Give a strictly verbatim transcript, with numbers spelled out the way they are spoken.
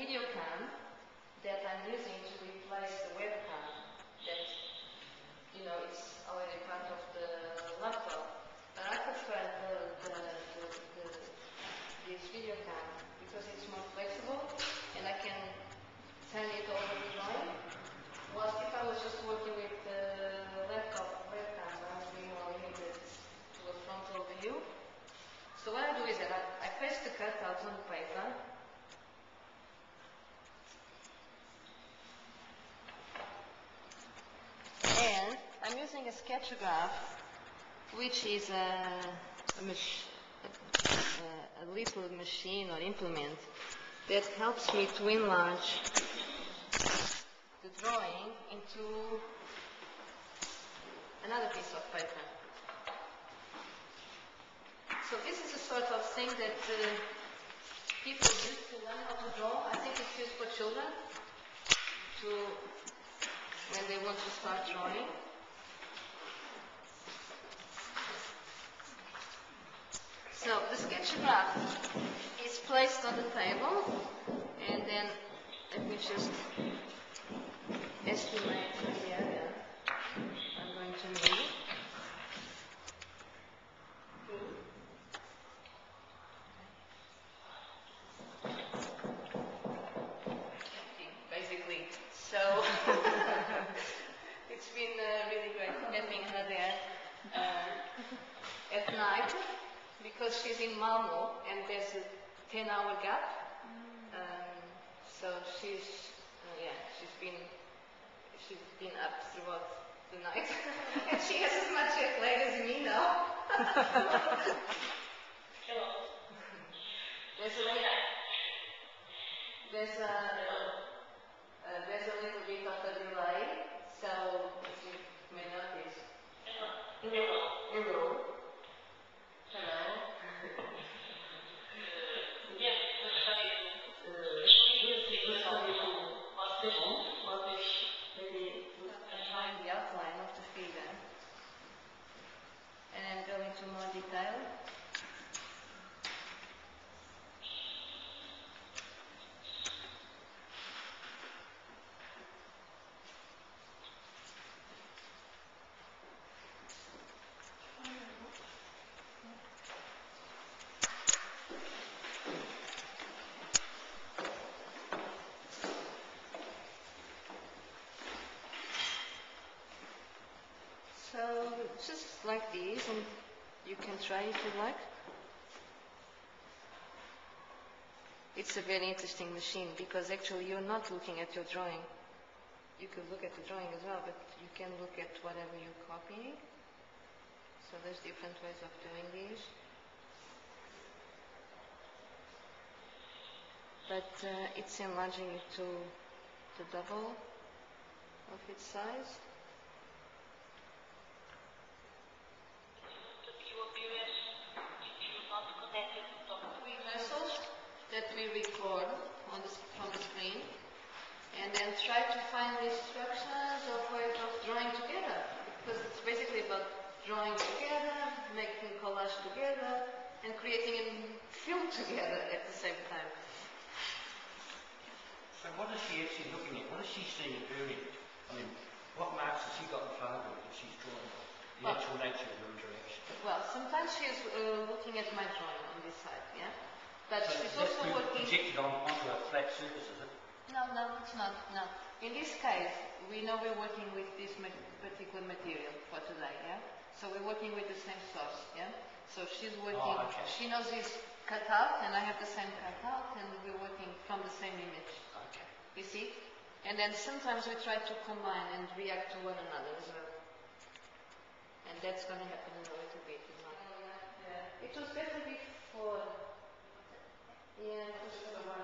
video cam that I'm using to replace the webcam that, you know, it's already part of the laptop. But I prefer the, the, the, the, this video cam because it's more flexible and I can turn it over the line. Whilst if I was just working with the laptop webcam, I would be more limited to a frontal view. So what I do is that I, I paste the cutout on the paper. And I'm using a sketchograph, which is a, a, mach a, a little machine or implement that helps me to enlarge the drawing into another piece of paper. So this is a sort of thing that uh, people use to learn how to draw. I think it's used for children to when they want to start drawing. So the sketchograph is placed on the table, and then let me just estimate the area I'm going to need. Basically, so it's been uh, really great having her there uh, at night because she's in Malmo and there's a ten hour gap. Um, so she's uh, yeah she's been she's been up throughout the night and she has as much jet lag as me now. Hello. There's a there's a uh, there's a little bit of a delay, so as you may notice. Hello. Hello. Hello. The outline of the figure, and then go into more detail. So just like these, and you can try if you like. It's a very interesting machine because actually you're not looking at your drawing. You could look at the drawing as well, but you can look at whatever you're copying. So there's different ways of doing these. But uh, it's enlarging it to the double of its size. Rehearsals that we record on the, from the screen, and then try to find the instructions of ways of drawing together, because it's basically about drawing together, making collage together, and creating a film together at the same time. So what is she actually looking at? What is she seeing at her end? I mean, what marks has she got in front of her that she's drawing? The well, actual nature of her interaction. Well, sometimes she's uh, looking at my drawing on this side, yeah? But so she's also working... projected on, onto a flat surface, is it? No, no, it's not, no. In this case, we know we're working with this ma particular material for today, yeah? So we're working with the same source, yeah? So she's working, oh, okay. She knows this cutout, and I have the same cutout, and we're working from the same image. Okay. You see? And then sometimes we try to combine and react to one another as well. And that's going to happen in a little bit. Yeah. It was better before. Yeah, it was